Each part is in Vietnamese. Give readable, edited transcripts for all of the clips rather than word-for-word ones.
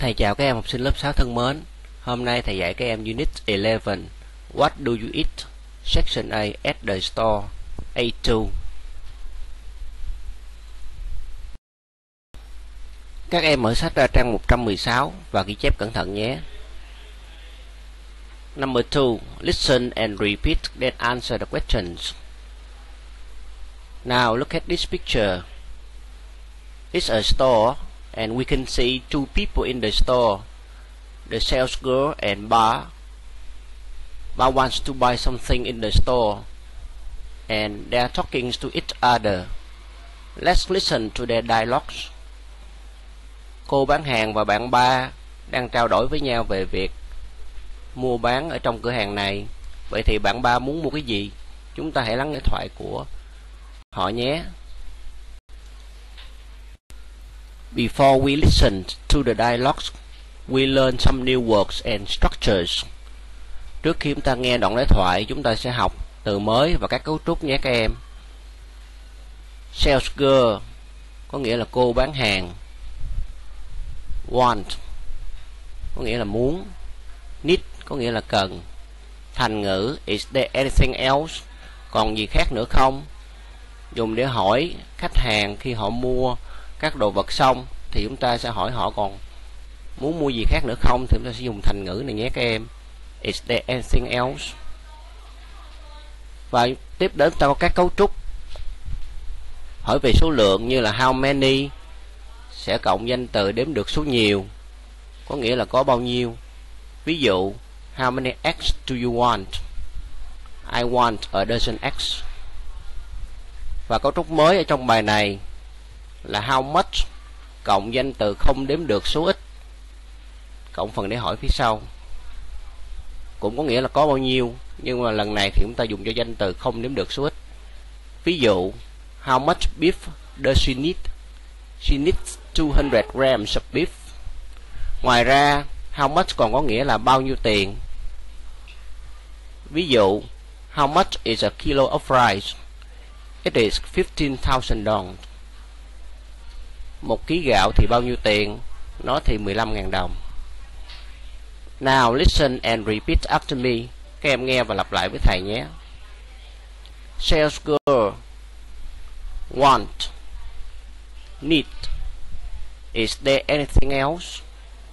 Thầy chào các em học sinh lớp 6 thân mến. Hôm nay thầy dạy các em Unit 11 What do you eat? Section A at the store A2. Các em mở sách ra trang 116 và ghi chép cẩn thận nhé. Number 2. Listen and repeat then answer the questions. Now look at this picture. It's a store and we can see two people in the store, the sales girl and Ba. Ba wants to buy something in the store and they are talking to each other. Let's listen to their dialogues. Cô bán hàng và bạn Ba đang trao đổi với nhau về việc mua bán ở trong cửa hàng này. Vậy thì bạn Ba muốn mua cái gì? Chúng ta hãy lắng nghe thoại của họ nhé. Before we listen to the dialogues, we learn some new words and structures. Trước khi chúng ta nghe đoạn đối thoại, chúng ta sẽ học từ mới và các cấu trúc nhé các em. Sales girl có nghĩa là cô bán hàng. Want có nghĩa là muốn. Need có nghĩa là cần. Thành ngữ is there anything else? Còn gì khác nữa không? Dùng để hỏi khách hàng khi họ mua các đồ vật xong thì chúng ta sẽ hỏi họ còn muốn mua gì khác nữa không, thì chúng ta sẽ dùng thành ngữ này nhé các em. Is there anything else? Và tiếp đến ta có các cấu trúc. Hỏi về số lượng như là how many sẽ cộng danh từ đếm được số nhiều, có nghĩa là có bao nhiêu. Ví dụ how many eggs do you want? I want a dozen eggs. Và cấu trúc mới ở trong bài này là how much cộng danh từ không đếm được số ít cộng phần để hỏi phía sau, cũng có nghĩa là có bao nhiêu, nhưng mà lần này thì chúng ta dùng cho danh từ không đếm được số ít. Ví dụ how much beef does she need? She needs 200 grams of beef. Ngoài ra how much còn có nghĩa là bao nhiêu tiền. Ví dụ how much is a kilo of rice? It is $15,000. Một ký gạo thì bao nhiêu tiền? Nó thì 15.000 đồng. Now listen and repeat after me. Các em nghe và lặp lại với thầy nhé. Sales girl. Want. Need. Is there anything else?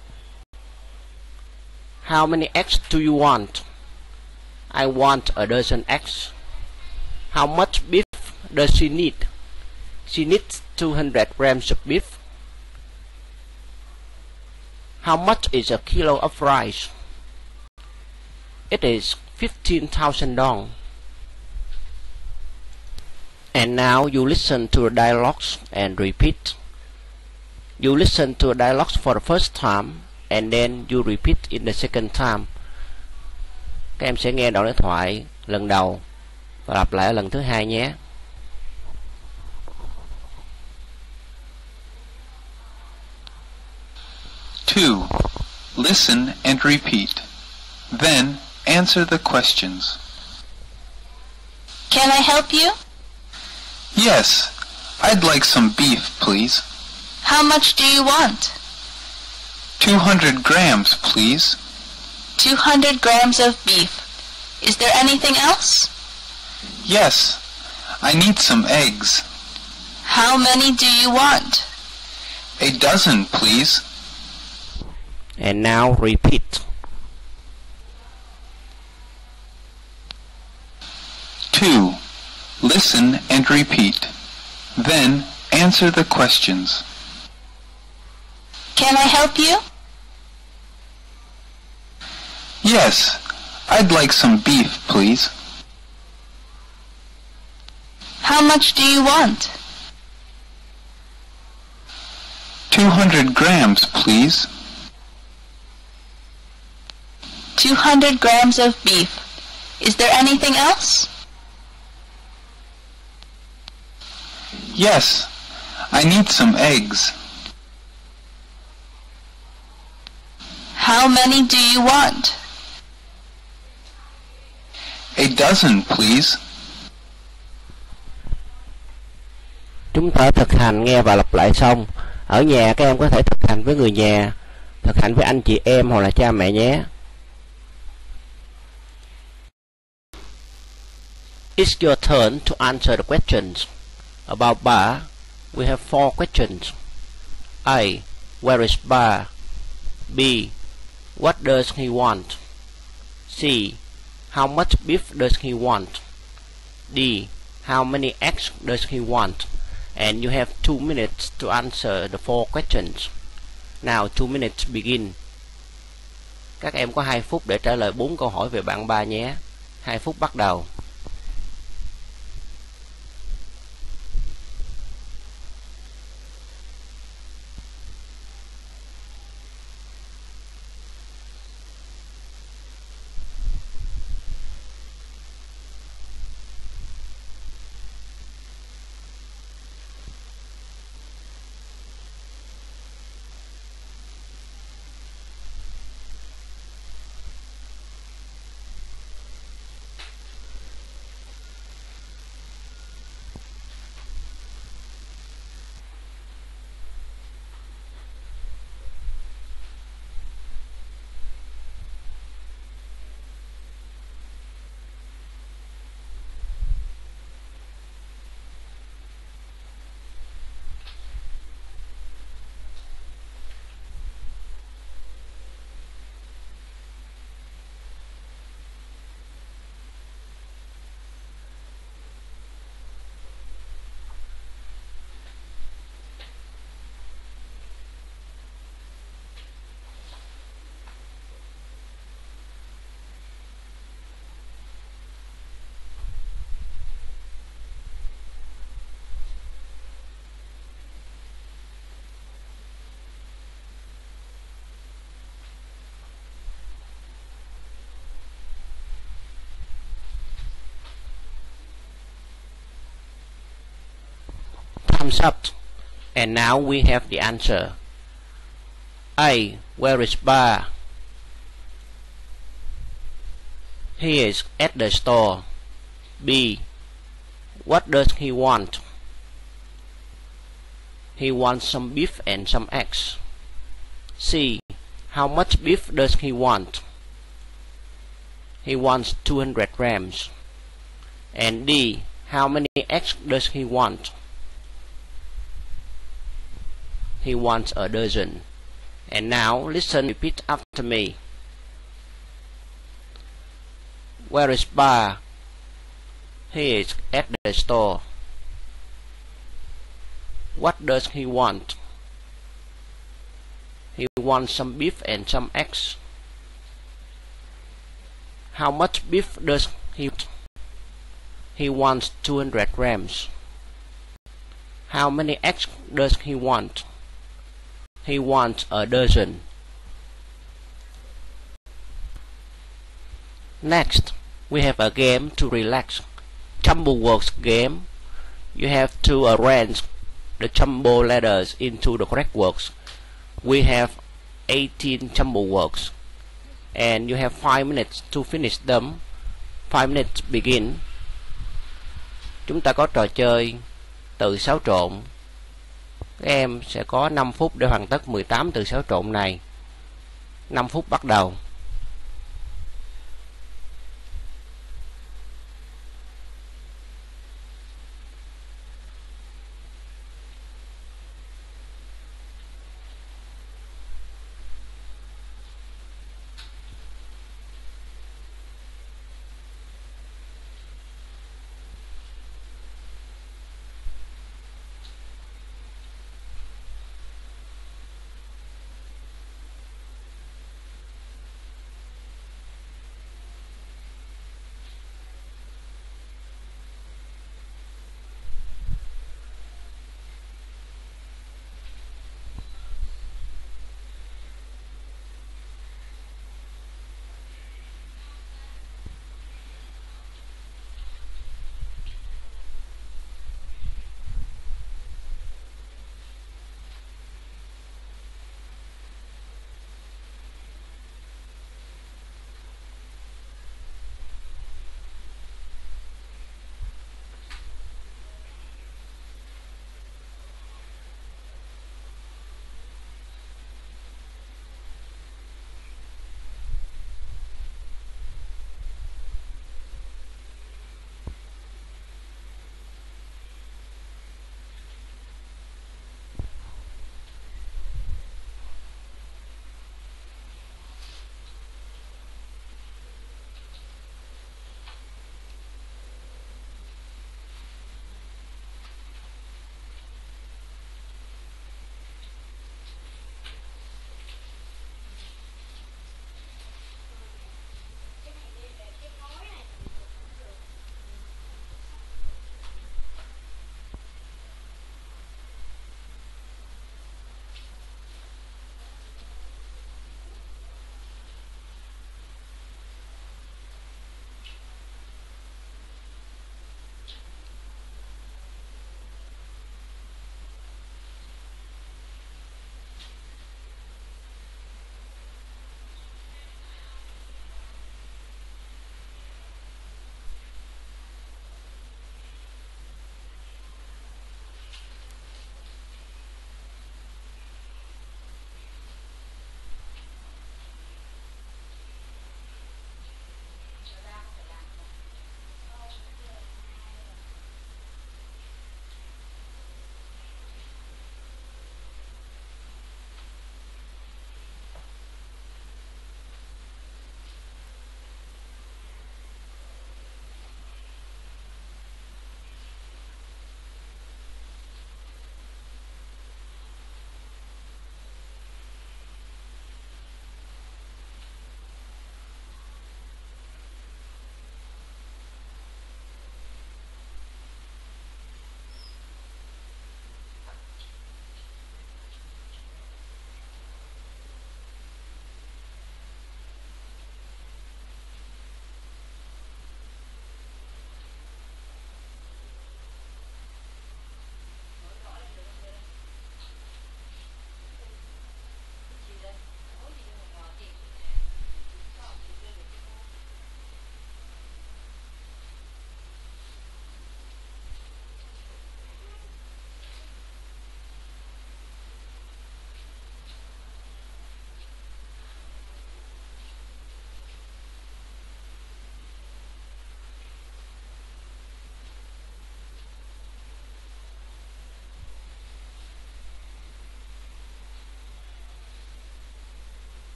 How many eggs do you want? I want a dozen eggs. How much beef does she need? She needs 200 grams of beef. How much is a kilo of rice? It is $15,000. And now you listen to the dialogues and repeat. You listen to the dialogues for the first time and then you repeat in the second time. Các em sẽ nghe đoạn đối thoại lần đầu và lặp lại ở lần thứ hai nhé. 2. Listen and repeat. Then answer the questions. Can I help you? Yes, I'd like some beef, please. How much do you want? 200 grams, please. 200 grams of beef. Is there anything else? Yes, I need some eggs. How many do you want? A dozen, please. And now repeat. 2. Listen and repeat. Then answer the questions. Can I help you? Yes, I'd like some beef, please. How much do you want? 200 grams, please. 200 grams of beef. Is there anything else? Yes, I need some eggs. How many do you want? A dozen, please. Chúng ta thực hành nghe và lặp lại xong. Ở nhà các em có thể thực hành với người nhà Thực hành với anh chị em hoặc là cha mẹ nhé. It's your turn to answer the questions. About Ba, we have 4 questions. A. Where is Ba? B. What does he want? C. How much beef does he want? D. How many eggs does he want? And you have 2 minutes to answer the 4 questions. Now 2 minutes begin. Các em có 2 phút để trả lời 4 câu hỏi về bạn Ba nhé. 2 phút bắt đầu. Thumbs up. And now we have the answer. A. Where is Ba? He is at the store. B. What does he want? He wants some beef and some eggs. C. How much beef does he want? He wants 200 grams. And D. How many eggs does he want? He wants a dozen. And now listen, repeat after me. Where is Ba? He is at the store. What does he want? He wants some beef and some eggs. How much beef does he want? He wants 200 grams. How many eggs does he want? He wants a dozen. Next, we have a game to relax. Jumble words game. You have to arrange the jumble letters into the correct words. We have 18 jumble words, and you have 5 minutes to finish them. 5 minutes begin. Chúng ta có trò chơi từ xáo trộn. Các em sẽ có 5 phút để hoàn tất 18 từ xáo trộn này. 5 phút bắt đầu.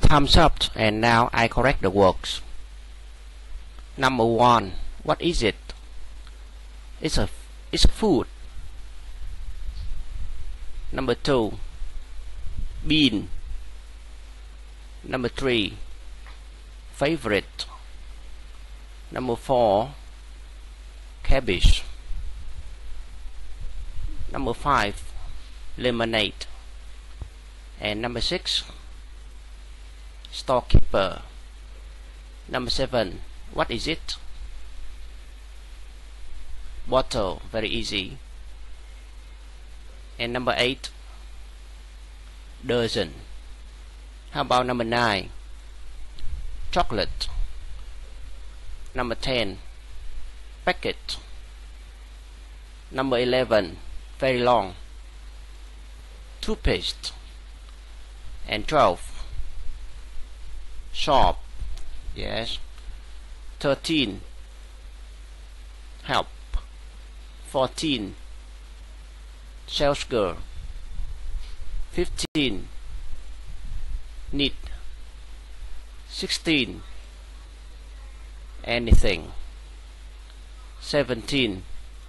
Thumbs up, and now I correct the words. Number 1. What is it? It's a food. Number 2. Bean. Number 3. Favorite. Number 4. Cabbage. Number 5. Lemonade. And number 6. Storekeeper. Number 7. What is it? Bottle. Very easy. And number 8. Dozen. How about number 9? Chocolate. Number 10. Packet. Number 11. Very long. Toothpaste. And 12. Shop. Yes. 13. Help. 14. Sales girl. 15. Need. 16. Anything. 17.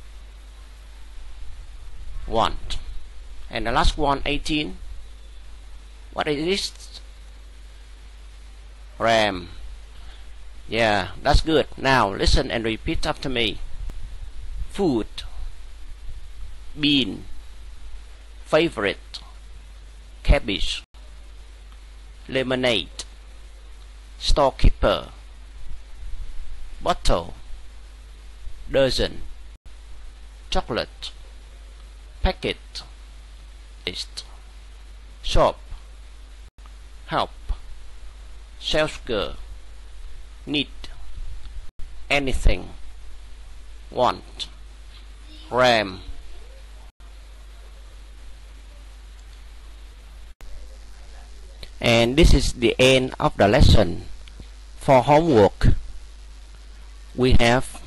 Want. And the last one, 18. What is this? Ram. Yeah, that's good. Now listen and repeat after me. Food. Bean. Favorite. Cabbage. Lemonade. Storekeeper. Bottle. Dozen. Chocolate. Packet. Shop. Help. Sales girl. Need. Anything. Want. Ram. And this is the end of the lesson. For homework, we have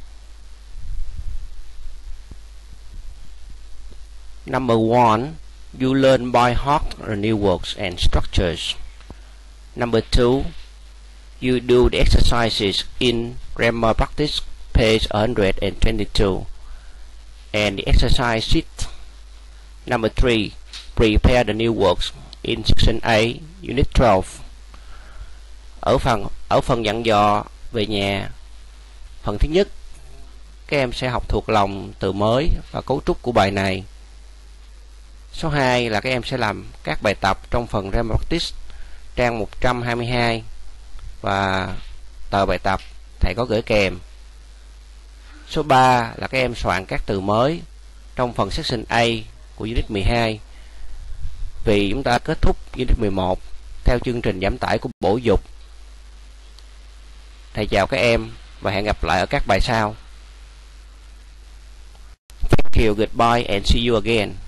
number 1. You learn by heart the new words and structures. Number 2. You do the exercises in grammar practice, page 122, and the exercise sheet. Number 3. Prepare the new words in section A, unit 12. Ở phần dặn dò về nhà, phần thứ nhất, các em sẽ học thuộc lòng từ mới và cấu trúc của bài này. Số 2 là các em sẽ làm các bài tập trong phần grammar practice, trang 122, và tờ bài tập thầy có gửi kèm. Số 3 là các em soạn các từ mới trong phần section A của unit 12. Vì chúng ta kết thúc unit 11 theo chương trình giảm tải của Bộ Dục. Thầy chào các em và hẹn gặp lại ở các bài sau. Thank you, goodbye and see you again.